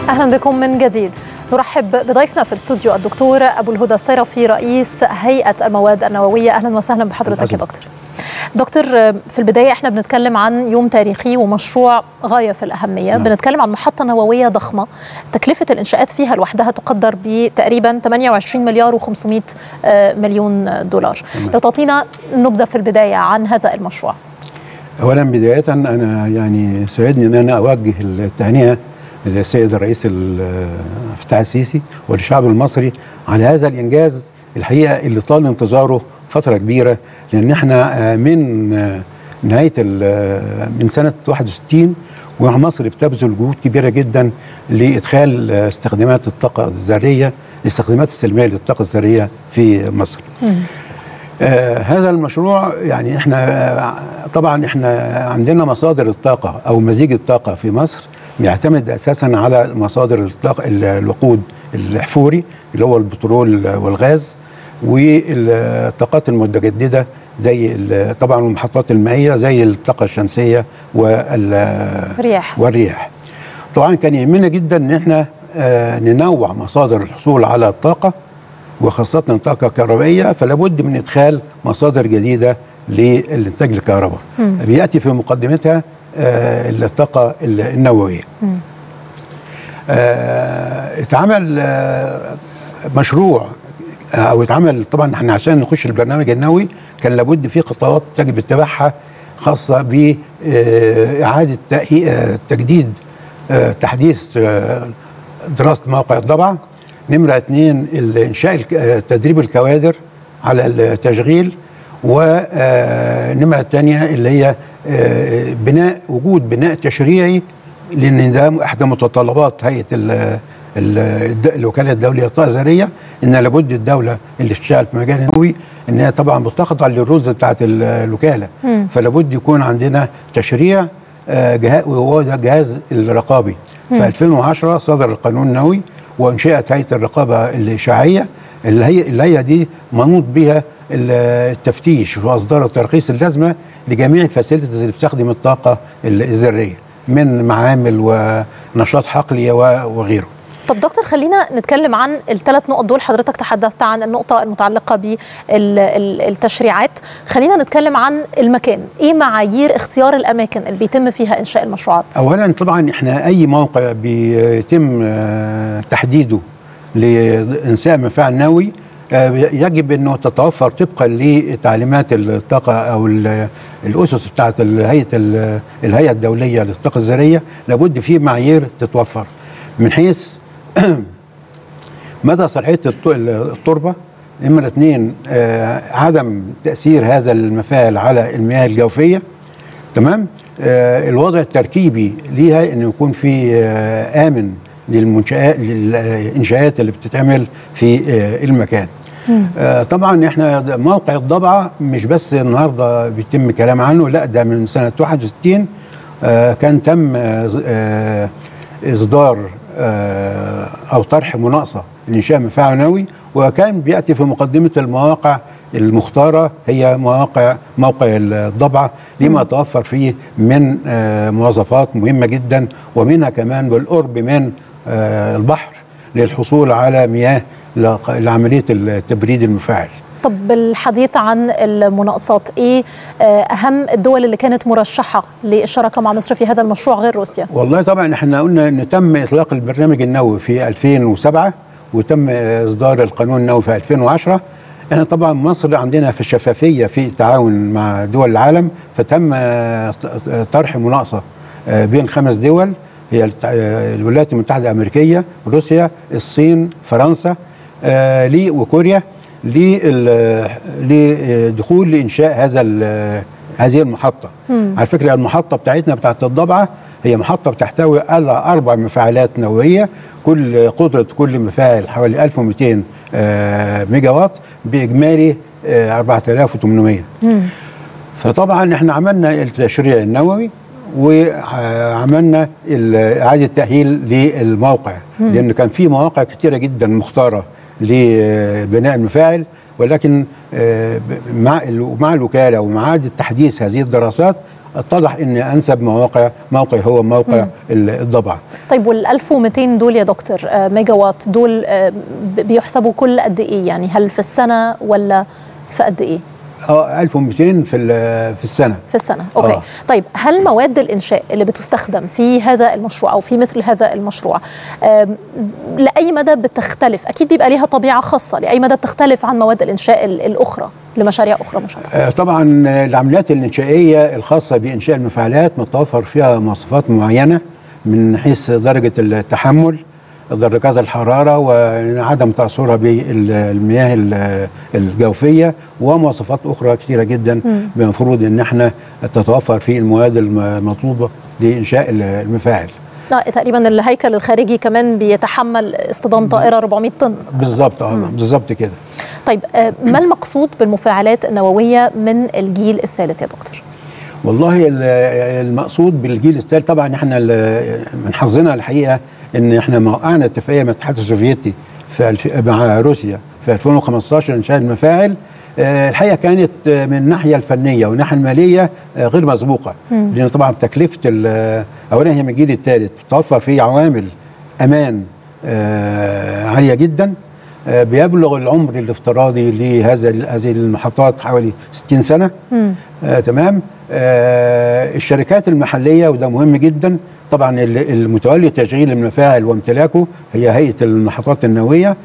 أهلا بكم من جديد. نرحب بضيفنا في الاستوديو الدكتور أبو الهدى الصيرفي رئيس هيئة المواد النووية. أهلا وسهلا بحضرتك يا دكتور. في البداية احنا بنتكلم عن يوم تاريخي ومشروع غاية في الأهمية. بنتكلم عن محطة نووية ضخمة تكلفة الإنشاءات فيها لوحدها تقدر بتقريبا 28 مليار و500 مليون دولار. لو تعطينا نبذة في البداية عن هذا المشروع. أولا بداية أنا يعني سعدني أن أنا أوجه التهنئة للسيد الرئيس فتح السيسي والشعب المصري على هذا الإنجاز الحقيقة اللي طال انتظاره فترة كبيرة، لأن احنا من نهاية من سنة 61 ومصر بتبذل جهود كبيرة جدا لإدخال استخدامات الطاقة الذرية، الاستخدامات السلمية للطاقة الذرية في مصر. هذا المشروع يعني احنا طبعا عندنا مصادر الطاقة أو مزيج الطاقة في مصر بيعتمد أساسا على مصادر الطاقة الوقود الأحفوري اللي هو البترول والغاز، والطاقات المتجددة زي طبعا المحطات المائية زي الطاقة الشمسية والرياح. طبعا كان يهمنا جدا ان احنا ننوع مصادر الحصول على الطاقة وخاصة الطاقة الكهربائية، فلا بد من إدخال مصادر جديدة للإنتاج الكهرباء. بيأتي في مقدمتها الطاقة النووية. اتعمل مشروع أو اتعمل طبعا احنا عشان نخش البرنامج النووي كان لابد في خطوات يجب اتباعها خاصة بإعادة تجديد تحديث دراسة موقع الضبعة. نمرة 2 إنشاء تدريب الكوادر على التشغيل، ونمرة الثانية اللي هي وجود بناء تشريعي، لأن ده إحدى متطلبات هيئة الوكالة الدولية للطاقة الذرية، إن لابد الدولة اللي تشتغل في مجال النووي إنها طبعا بتخضع للرولز بتاعت الوكالة، فلابد يكون عندنا تشريع وهو ده الجهاز الرقابي. في 2010 صدر القانون النووي وانشئت هيئه الرقابه الاشعاعيه، الهيئه دي منوط بها التفتيش واصدار التراخيص اللازمه لجميع الفاسيلتيز اللي بتستخدم الطاقه الذريه من معامل ونشاط حقلي وغيره. طب دكتور، خلينا نتكلم عن الثلاث نقط دول. حضرتك تحدثت عن النقطة المتعلقة بالتشريعات، خلينا نتكلم عن المكان. ايه معايير اختيار الاماكن اللي بيتم فيها انشاء المشروعات؟ اولا طبعا احنا اي موقع بيتم تحديده لانشاء مفاعل نووي يجب انه تتوفر طبقا لتعليمات الطاقة او الاسس بتاعت الهيئة الدولية للطاقة الذرية. لابد في معايير تتوفر من حيث مدى صلاحية التربة. نمرة 2 عدم تأثير هذا المفاعل على المياه الجوفية. تمام. الوضع التركيبي ليها انه يكون في آمن للإنشاءات اللي بتتعمل في المكان. طبعا احنا موقع الضبعة مش بس النهارده بيتم كلام عنه، لا ده من سنة 61 كان تم إصدار أو طرح مناقصة لإنشاء مفاعل نووي، وكان بيأتي في مقدمة المواقع المختارة هي موقع الضبعة لما توفر فيه من مواصفات مهمة جدا، ومنها كمان بالقرب من البحر للحصول على مياه لعملية التبريد المفاعل. طب بالحديث عن المناقصات، ايه اهم الدول اللي كانت مرشحه للشراكه مع مصر في هذا المشروع غير روسيا؟ والله طبعا احنا قلنا ان تم اطلاق البرنامج النووي في 2007 وتم اصدار القانون النووي في 2010. احنا طبعا مصر عندنا في الشفافيه في التعاون مع دول العالم، فتم طرح مناقصه بين 5 دول هي الولايات المتحده الامريكيه، روسيا، الصين، فرنسا وكوريا لدخول لإنشاء هذه المحطة. على فكرة المحطة بتاعتنا بتاعت الضبعة هي محطة بتحتوي على 4 مفاعلات نووية، كل قدرة كل مفاعل حوالي 1200 ميجا وات بإجمالي 4800. فطبعا احنا عملنا التشريع النووي وعملنا إعادة تأهيل للموقع، لأن كان في مواقع كتيرة جدا مختارة لبناء المفاعل، ولكن مع الوكالة ومع إعادة تحديث هذه الدراسات اتضح ان انسب موقع هو موقع الضبعه. طيب وال 1200 دول يا دكتور ميجا وات دول بيحسبوا كل قد ايه؟ يعني هل في السنه ولا في قد ايه؟ 1200 في السنه. في السنه، اوكي. طيب هل مواد الانشاء اللي بتستخدم في هذا المشروع او في مثل هذا المشروع لاي مدى بتختلف؟ اكيد بيبقى ليها طبيعه خاصه، لاي مدى بتختلف عن مواد الانشاء الاخرى لمشاريع اخرى مشابهه؟ طبعا العمليات الانشائيه الخاصه بانشاء المفاعلات متوفر فيها مواصفات معينه من حيث درجه التحمل، درجات الحرارة، وعدم تأثرها بالمياه الجوفية، ومواصفات أخرى كثيرة جدا المفروض أن احنا تتوفر في المواد المطلوبة لإنشاء المفاعل. تقريبا الهيكل الخارجي كمان بيتحمل اصطدام طائرة 400 طن. بالظبط بالظبط كده. طيب ما المقصود بالمفاعلات النووية من الجيل الثالث يا دكتور؟ والله المقصود بالجيل الثالث طبعا احنا من حظنا الحقيقة ان احنا وقعنا اتفاقيه مع الاتحاد السوفيتي مع روسيا في 2015 انشاء المفاعل. الحقيقه كانت من الناحيه الفنيه والناحيه الماليه غير مسبوقه، لان طبعا تكلفه اولا هي من الجيل الثالث بتوفر فيه عوامل امان عاليه جدا. بيبلغ العمر الافتراضي لهذه المحطات حوالي 60 سنه. تمام. الشركات المحليه وده مهم جدا، طبعا المتولي تشغيل المفاعل وامتلاكه هي هيئه المحطات النوويه،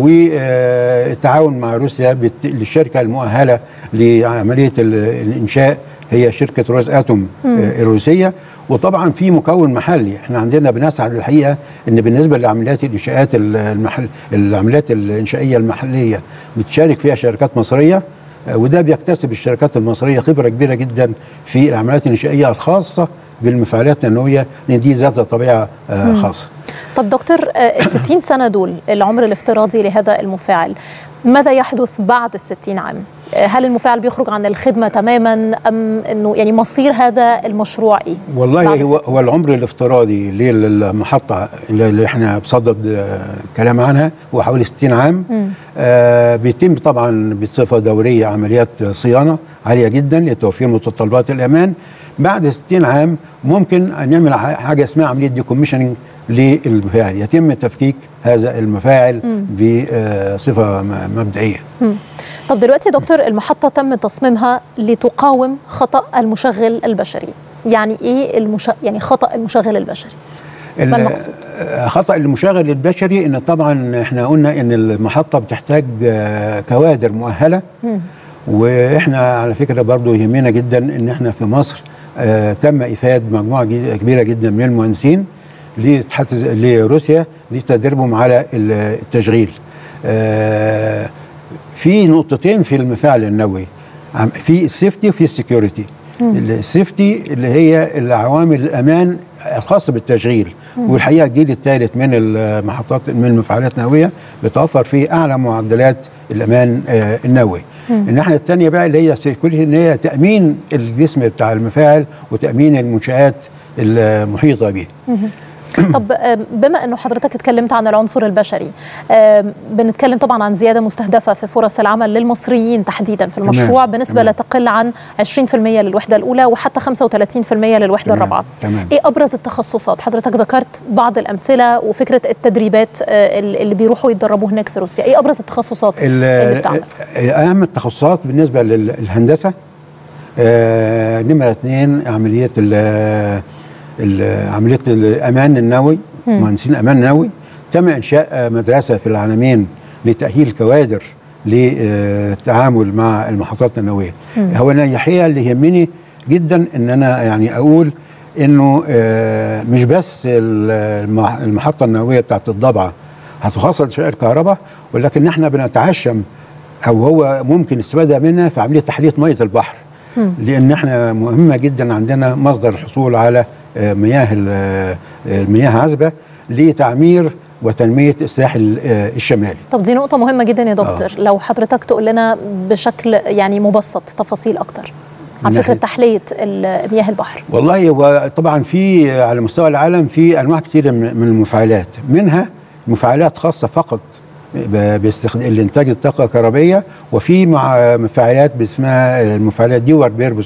والتعاون مع روسيا للشركه المؤهله لعمليه الانشاء هي شركه روز اتوم الروسيه. وطبعا في مكون محلي، احنا عندنا بنسعد الحقيقه ان بالنسبه لعمليات الانشاءات العمليات الانشائيه المحليه بتشارك فيها شركات مصريه، وده بيكتسب الشركات المصريه خبره كبيره جدا في العمليات الانشائيه الخاصه بالمفاعلات النوويه، لان دي ذات طبيعه خاصه. طب دكتور ال 60 سنه دول العمر الافتراضي لهذا المفاعل، ماذا يحدث بعد ال 60 عام؟ هل المفاعل بيخرج عن الخدمه تماما ام انه يعني مصير هذا المشروع ايه؟ والله هو العمر الافتراضي للمحطه اللي احنا بصدد كلام عنها هو حوالي 60 عام. بيتم طبعا بصفه دوريه عمليات صيانه عاليه جدا لتوفير متطلبات الامان. بعد 60 عام ممكن ان نعمل حاجه اسمها عمليه ديكوميشننج للمفاعل، يتم تفكيك هذا المفاعل بصفه مبدئيه. طب دلوقتي يا دكتور المحطة تم تصميمها لتقاوم خطأ المشغل البشري، يعني ايه يعني خطأ المشغل البشري؟ ما المقصود؟ خطأ المشغل البشري ان طبعا احنا قلنا ان المحطة بتحتاج كوادر مؤهلة، واحنا على فكرة برضو يهمنا جدا ان احنا في مصر تم إفادة مجموعة كبيرة جدا من المهندسين لروسيا لتدريبهم على التشغيل. في نقطتين في المفاعل النووي، في السيفتي وفي السكيورتي. السيفتي اللي هي العوامل الامان الخاصه بالتشغيل، والحقيقه الجيل الثالث من المحطات من المفاعلات النوويه بتوفر فيه اعلى معدلات الامان النووي. الناحيه الثانيه بقى اللي هي السكيورتي، ان هي تامين الجسم بتاع المفاعل وتامين المنشات المحيطه به. طب بما انه حضرتك اتكلمت عن العنصر البشري، بنتكلم طبعا عن زياده مستهدفه في فرص العمل للمصريين تحديدا في المشروع بنسبه لا تقل عن 20% للوحده الاولى وحتى 35% للوحده الرابعه. ايه ابرز التخصصات؟ حضرتك ذكرت بعض الامثله وفكره التدريبات اللي بيروحوا يتدربوا هناك في روسيا، ايه ابرز التخصصات اللي بتعمل؟ اهم التخصصات بالنسبه للهندسه، نمره 2 عمليه الامان النووي، مهندسين الامان النووي. تم انشاء مدرسه في العالمين لتاهيل كوادر للتعامل مع المحطات النوويه. هو انا الحقيقه اللي يهمني جدا ان انا يعني اقول انه مش بس المحطه النوويه بتاعت الضبعه هتخصص لشركه الكهرباء، ولكن احنا بنتعشم او هو ممكن الاستفاده منها في عمليه تحليه ميه البحر، لان احنا مهمه جدا عندنا مصدر الحصول على مياه عذبه لتعمير وتنميه الساحل الشمالي. طب دي نقطه مهمه جدا يا دكتور، لو حضرتك تقول لنا بشكل يعني مبسط تفاصيل اكتر عن فكره تحليه مياه البحر. والله هو طبعا في على مستوى العالم في انواع كثيره من المفاعلات، منها مفاعلات خاصه فقط بانتاج الطاقه الكهربائيه، وفي مع مفاعلات اسمها المفاعلات دي بيربوس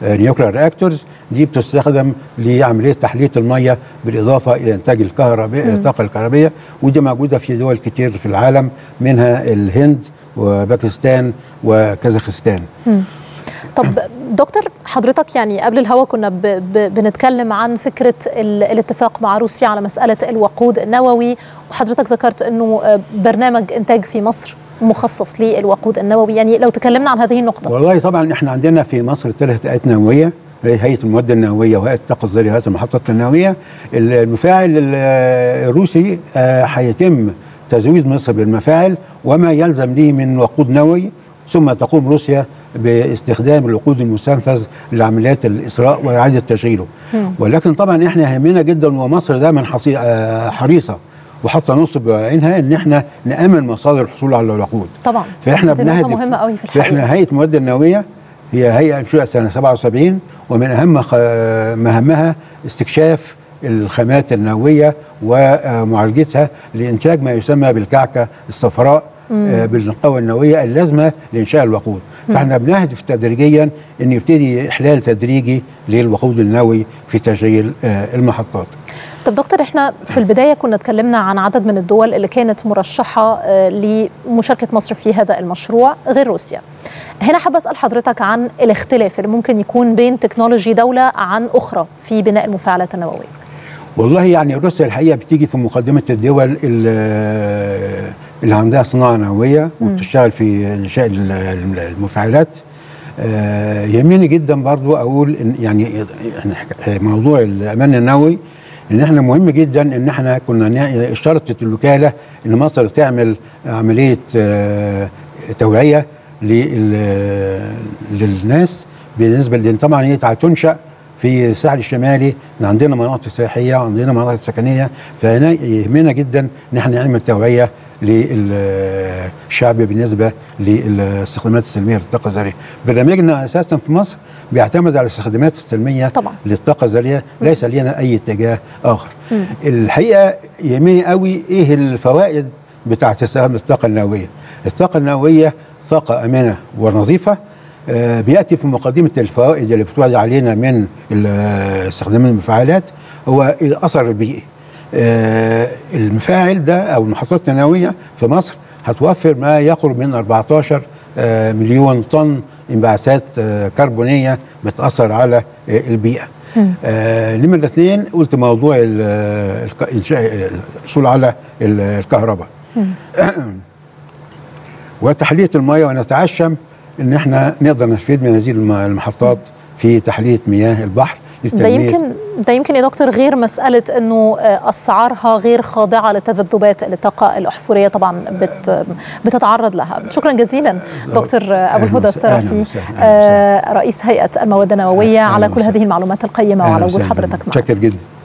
نيوكلير رياكتورز، دي بتستخدم لعمليه تحليه الميه بالاضافه الى انتاج الطاقه الكهربائيه، ودي موجوده في دول كتير في العالم منها الهند وباكستان وكازاخستان. طب دكتور حضرتك يعني قبل الهوا كنا بنتكلم عن فكرة الاتفاق مع روسيا على مسألة الوقود النووي، وحضرتك ذكرت أنه برنامج إنتاج في مصر مخصص للوقود النووي، يعني لو تكلمنا عن هذه النقطة. والله طبعا احنا عندنا في مصر 3 هيئات نووية، هيئة المواد النووية وهيئة الطاقة الذرية وهيئة المحطات النووية. المفاعل الروسي هيتم تزويد مصر بالمفاعل وما يلزم به من وقود نووي، ثم تقوم روسيا باستخدام الوقود المستنفذ لعمليات الإسراء وإعادة تشغيله. ولكن طبعا احنا يهمنا جدا، ومصر دايما حريصة وحاطه نصب عينها ان احنا نامن مصادر الحصول على الوقود. طبعا فاحنا بنهدف مهمه قوي في الحقيقه. احنا هيئه المواد النوويه هي هيئه انشئت سنه 77، ومن اهم مهامها استكشاف الخامات النوويه ومعالجتها لانتاج ما يسمى بالكعكه الصفراء بالنقاوه النوويه اللازمه لانشاء الوقود. فاحنا بنهدف تدريجيا ان يبتدي احلال تدريجي للوقود النووي في تشغيل المحطات. طب دكتور، احنا في البدايه كنا اتكلمنا عن عدد من الدول اللي كانت مرشحه لمشاركه مصر في هذا المشروع غير روسيا. هنا حابه اسال حضرتك عن الاختلاف اللي ممكن يكون بين تكنولوجي دوله عن اخرى في بناء المفاعلات النوويه. والله يعني روسيا الحقيقه بتيجي في مقدمه الدول اللي عندها صناعه نوويه وبتشتغل في انشاء المفاعلات. يهمني جدا برضو اقول إن يعني موضوع الامان النووي، ان احنا مهم جدا ان احنا كنا اشترطت الوكاله ان مصر تعمل عمليه توعيه للناس بالنسبه، لان طبعا هي هتنشا في الساحل الشمالي، عندنا مناطق سياحيه وعندنا مناطق سكنيه، فهنا يهمنا جدا ان احنا نعمل توعيه للشعب بالنسبه للاستخدامات السلميه للطاقه الذريه. برنامجنا اساسا في مصر بيعتمد على الاستخدامات السلميه طبعا للطاقه الذريه، ليس لنا اي اتجاه اخر. الحقيقه يهمني قوي ايه الفوائد بتاعه استخدام الطاقه النوويه. الطاقه النوويه طاقه امنه ونظيفه، بياتي في مقدمه الفوائد اللي بتوعد علينا من استخدام المفاعلات هو الاثر البيئي. المفاعل ده او المحطات النوويه في مصر هتوفر ما يقرب من 14 مليون طن انبعاثات كربونيه بتاثر على البيئه. نمرة 2 قلت موضوع الحصول على الكهرباء وتحليه المياه، ونتعشم ان احنا نقدر نستفيد من هذه المحطات في تحليه مياه البحر. ده يمكن يا دكتور غير مسألة أنه أسعارها غير خاضعة لتذبذبات الطاقة الأحفورية طبعا بتتعرض لها. شكرا جزيلا دكتور أبو الهدى السرفي رئيس هيئة المواد النووية على كل هذه المعلومات القيمة وعلى وجود حضرتك معنا. شكرا جدا.